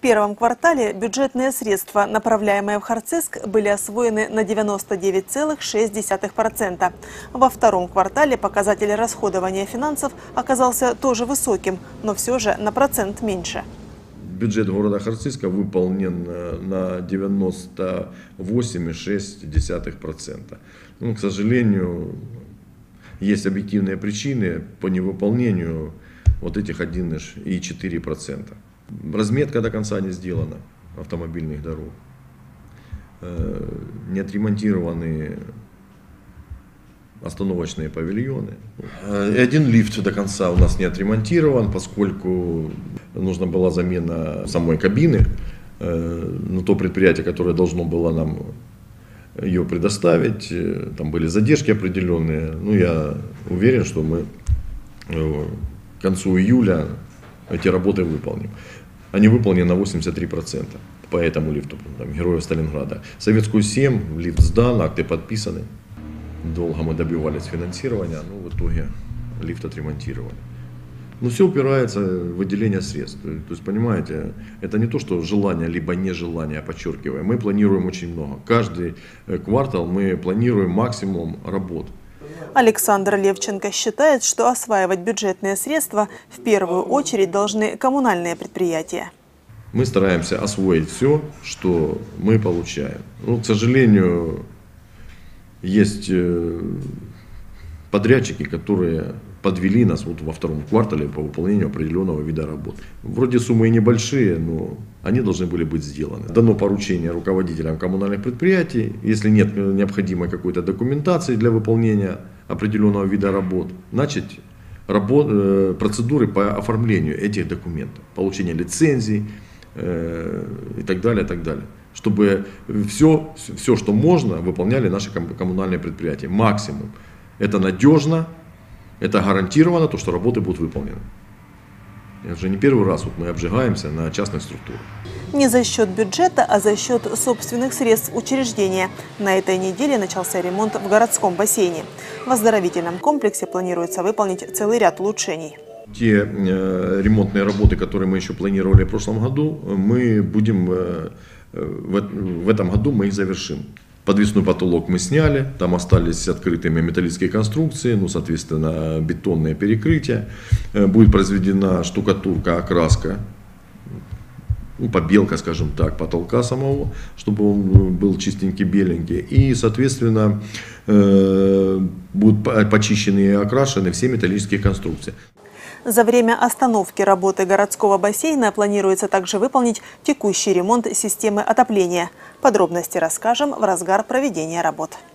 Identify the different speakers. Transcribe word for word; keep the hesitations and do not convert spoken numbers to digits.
Speaker 1: первом квартале бюджетные средства, направляемые в Харциск, были освоены на девяносто девять целых шесть десятых процента. Во втором квартале показатель расходования финансов оказался тоже высоким, но все же на процент меньше.
Speaker 2: Бюджет города Харциска выполнен на девяносто восемь целых шесть десятых процента. Ну, к сожалению, есть объективные причины по невыполнению вот этих один целых четыре десятых процента. Разметка до конца не сделана автомобильных дорог. Не отремонтированы остановочные павильоны. И один лифт до конца у нас не отремонтирован, поскольку нужна была замена самой кабины. Но то предприятие, которое должно было нам ее предоставить, там были задержки определенные. Ну, я уверен, что мы к концу июля эти работы выполним. Они выполнены на восемьдесят три процента по этому лифту, там, Героев Сталинграда. Советскую семь, лифт сдан, акты подписаны. Долго мы добивались финансирования, но в итоге лифт отремонтировали. Но все упирается в выделение средств. То есть, понимаете, это не то, что желание, либо нежелание, подчеркиваем. Мы планируем очень много. Каждый квартал мы планируем максимум работ.
Speaker 1: Александр Левченко считает, что осваивать бюджетные средства в первую очередь должны коммунальные предприятия.
Speaker 2: Мы стараемся освоить все, что мы получаем. Ну, к сожалению, есть подрядчики, которые подвели нас вот во втором квартале по выполнению определенного вида работ. Вроде суммы и небольшие, но они должны были быть сделаны. Дано поручение руководителям коммунальных предприятий, если нет необходимой какой-то документации для выполнения определенного вида работ, начать работ, процедуры по оформлению этих документов, получение лицензий э, и так далее, и так далее. Чтобы все, все, что можно, выполняли наши коммунальные предприятия. Максимум. Это надежно, это гарантировано, то, что работы будут выполнены. Это уже не первый раз вот мы обжигаемся на частных структурах.
Speaker 1: Не за счет бюджета, а за счет собственных средств учреждения. На этой неделе начался ремонт в городском бассейне. В оздоровительном комплексе планируется выполнить целый ряд улучшений.
Speaker 2: Те э, ремонтные работы, которые мы еще планировали в прошлом году, мы будем, э, в, в этом году мы их завершим. Подвесной потолок мы сняли, там остались открытыми металлические конструкции, ну, соответственно, бетонные перекрытия. Будет произведена штукатурка, окраска, ну, побелка, скажем так, потолка самого, чтобы он был чистенький, беленький. И, соответственно, будут почищены и окрашены все металлические конструкции.
Speaker 1: За время остановки работы городского бассейна планируется также выполнить текущий ремонт системы отопления. Подробности расскажем в разгар проведения работ.